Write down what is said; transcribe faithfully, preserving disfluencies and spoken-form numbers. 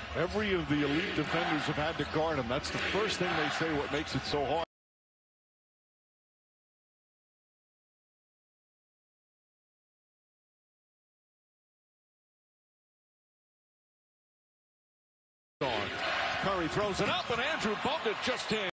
Every of the elite defenders have had to guard him. That's the first thing they say what makes it so hard. Curry throws it up, and Andrew bumped it just in.